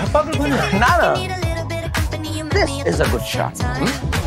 पागल बन ना ना, this is a good shot.